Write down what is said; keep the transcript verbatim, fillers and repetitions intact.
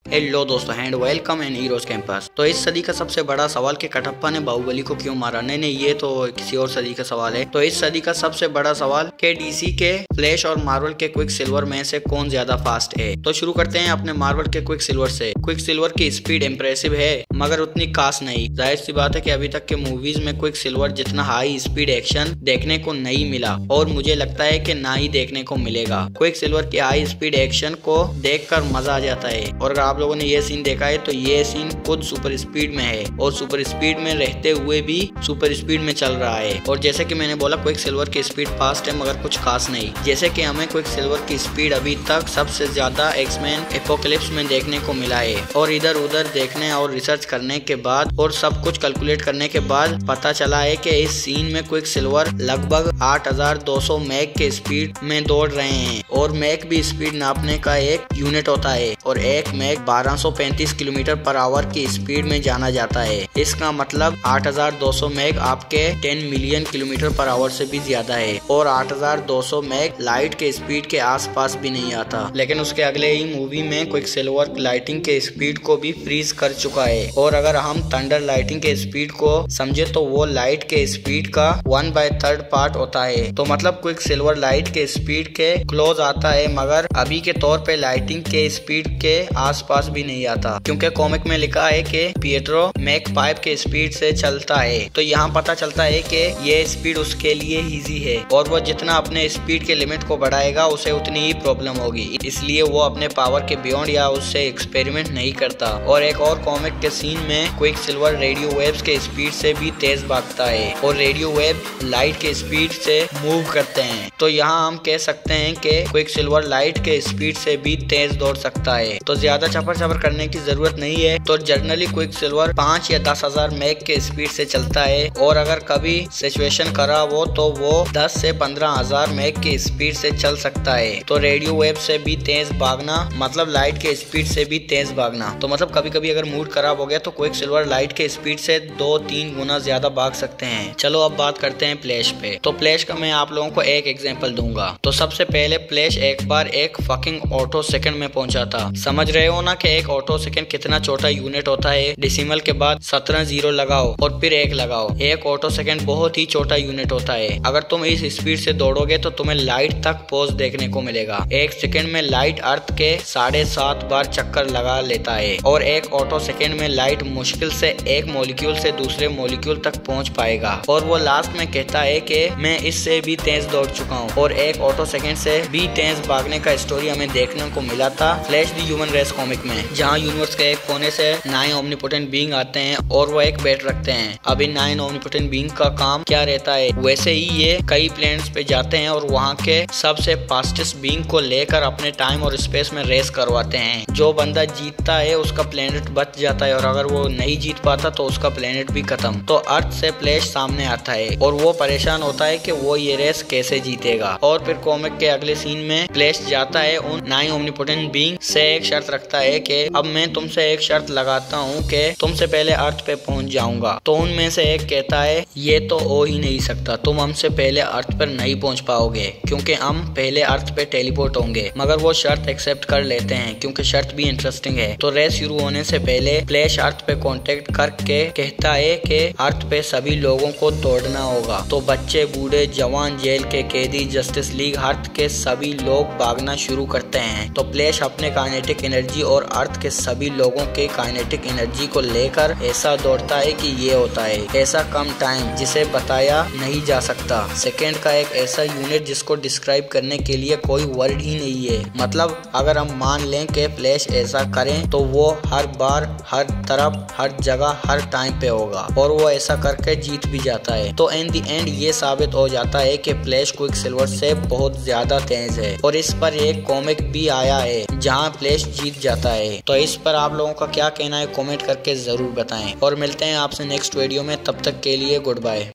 Hello दोस्तों and welcome in heroes campus. तो इस सदी का सबसे बड़ा सवाल कि कटप्पा ने बाहुबली को क्यों मारा? नहीं नहीं ये तो किसी और सदी का सवाल है। तो इस सदी का सबसे बड़ा सवाल कि डीसी के फ्लैश और मार्वल के क्विक सिल्वर में से कौन ज्यादा फास्ट है। तो शुरू करते हैं अपने मार्वल के क्विक सिल्वर से। क्विक सिल्वर की स्पीड इम्प्रेसिव है मगर उतनी खास नहीं। जाहिर सी बात है कि अभी तक के मूवीज में क्विक सिल्वर जितना हाई स्पीड एक्शन देखने को नहीं मिला और मुझे लगता है कि ना ही देखने को मिलेगा। क्विक सिल्वर की हाई स्पीड एक्शन को देखकर मजा आ जाता है और अगर आप लोगों ने ये सीन देखा है तो ये सीन खुद सुपर स्पीड में है और सुपर स्पीड में रहते हुए भी सुपर स्पीड में चल रहा है। और जैसे कि मैंने बोला क्विक सिल्वर की स्पीड फास्ट है मगर कुछ खास नहीं। जैसे कि हमें क्विक सिल्वर की स्पीड अभी तक सबसे ज्यादा एक्समैन एपोकलिप्स में देखने को मिला है और इधर उधर देखने और रिसर्च करने के बाद और सब कुछ कैलकुलेट करने के बाद पता चला है कि इस सीन में क्विक सिल्वर लगभग आठ हज़ार दो सौ मैक के स्पीड में दौड़ रहे हैं और मैक भी स्पीड नापने का एक यूनिट होता है और एक मैक बारह सौ पैंतीस किलोमीटर पर आवर की स्पीड में जाना जाता है। इसका मतलब आठ हज़ार दो सौ मैक आपके दस मिलियन किलोमीटर पर आवर से भी ज्यादा है और आठ हज़ार दो सौ मैक लाइट के स्पीड के आसपास भी नहीं आता। लेकिन उसके अगले ही मूवी में क्विक सिल्वर लाइटिंग के स्पीड को भी फ्रीज कर चुका है और अगर हम थंडर लाइटिंग के स्पीड को समझे तो वो लाइट के स्पीड का वन बाय थर्ड पार्ट होता है। तो मतलब क्विक सिल्वर लाइट के स्पीड के क्लोज आता है मगर अभी के तौर पे लाइटिंग के स्पीड के आसपास भी नहीं आता क्योंकि कॉमिक में लिखा है कि पिएट्रो मैक फाइव के स्पीड से चलता है। तो यहाँ पता चलता है कि ये स्पीड उसके लिए इजी है और वो जितना अपने स्पीड के लिमिट को बढ़ाएगा उसे उतनी ही प्रॉब्लम होगी, इसलिए वो अपने पावर के बियॉन्ड या उससे एक्सपेरिमेंट नहीं करता। और एक और कॉमिक के सीन में क्विक सिल्वर रेडियो वेव्स के स्पीड से भी तेज भागता है और रेडियो वेव लाइट के स्पीड से मूव करते हैं। तो यहाँ हम कह सकते हैं कि क्विक सिल्वर लाइट के स्पीड से भी तेज दौड़ सकता है। तो ज्यादा चपर चपर करने की जरूरत नहीं है। तो जनरली क्विक सिल्वर पाँच या दस हजार मैक के स्पीड से चलता है और अगर कभी सिचुएशन खराब हो तो वो दस से पंद्रह हजार मैक की स्पीड से चल सकता है। तो रेडियो वेव से भी तेज भागना मतलब लाइट के स्पीड से भी तेज भागना। तो मतलब कभी कभी अगर मूड खराब हो गया तो क्विक सिल्वर लाइट के स्पीड से दो तीन गुना ज्यादा भाग सकते हैं। चलो अब बात करते हैं फ्लैश पे। तो फ्लैश का मैं आप लोगों को एक एग्जांपल दूंगा। तो सबसे पहले फ्लैश एक बार एक फकिंग ऑटो सेकंड में पहुंचा था। समझ रहे हो ना कि एक ऑटो सेकंड कितना छोटा यूनिट होता है। डेसिमल के बाद सत्रह जीरो लगाओ और फिर एक लगाओ। एक ऑटो सेकंड बहुत ही छोटा यूनिट होता है। अगर तुम इस स्पीड से दौड़ोगे तो तुम्हें लाइट तक पोज देखने को मिलेगा। एक सेकंड में लाइट अर्थ के साढ़े सात बार चक्कर लगा लेता है और एक ऑटो सेकंड में लाइट मुश्किल से एक मॉलिक्यूल से दूसरे मॉलिक्यूल तक पहुंच पाएगा। और वो लास्ट में कहता है कि मैं इससे भी तेज दौड़ चुका हूँ और एक ऑटो सेकंड से भी तेज भागने का स्टोरी हमें देखने को मिला था Flash the human race comic में, जहाँ यूनिवर्स के एक कोने से नाइन ओमनीपोटेंट बीइंग आते हैं और वो एक बैट रखते हैं। अब इन नाइन ओमनीपोटेंट बीइंग का काम क्या रहता है, वैसे ही ये कई प्लैनेट्स पे जाते हैं और वहाँ के सबसे फास्टेस्ट बीइंग को लेकर अपने टाइम और स्पेस में रेस करवाते हैं। जो बंदा जीतता है उसका प्लेनेट बच जाता है और अगर वो नहीं जीत पाता तो उसका प्लेनेट भी खत्म। तो अर्थ से फ्लैश सामने आता है और वो परेशान होता है कि वो ये रेस कैसे जीतेगा। और फिर कॉमिक के अगले सीन में फ्लैश जाता है उन नाइन ओमनीपोटेंट बीइंग से एक शर्त रखता है कि अब मैं तुमसे एक शर्त लगाता हूँ कि तुमसे पहले अर्थ पे पहुंच जाऊंगा। तो उनमें से एक कहता है ये तो हो ही नहीं सकता, तुम हमसे पहले अर्थ पर नहीं पहुंच पाओगे क्योंकि हम पहले अर्थ पे टेलीपोर्ट होंगे। मगर वो शर्त एक्सेप्ट कर लेते हैं क्योंकि शर्त भी इंटरेस्टिंग है। तो रेस शुरू होने से पहले फ्लैश अर्थ पे कांटेक्ट करके कहता है कि अर्थ पे सभी लोगों को दौड़ना होगा। तो बच्चे, बूढ़े, जवान, जेल के कैदी, जस्टिस लीग, अर्थ के सभी लोग भागना शुरू करते हैं। तो फ्लैश अपने काइनेटिक एनर्जी और अर्थ के सभी लोगों के काइनेटिक एनर्जी को लेकर ऐसा दौड़ता है कि ये होता है ऐसा कम टाइम जिसे बताया नहीं जा सकता। सेकेंड का एक ऐसा यूनिट जिसको डिस्क्राइब करने के लिए कोई वर्ड ही नहीं है। मतलब अगर हम मान लें कि फ्लैश ऐसा करें तो वो हर बार, हर तरफ, हर जगह, हर टाइम पे होगा और वो ऐसा करके जीत भी जाता है। तो इन दी एंड ये साबित हो जाता है कि फ्लैश क्विक सिल्वर से बहुत ज्यादा तेज है और इस पर एक कॉमिक भी आया है जहाँ फ्लैश जीत जाता है। तो इस पर आप लोगों का क्या कहना है कमेंट करके जरूर बताएं और मिलते हैं आपसे नेक्स्ट वीडियो में। तब तक के लिए गुड बाय।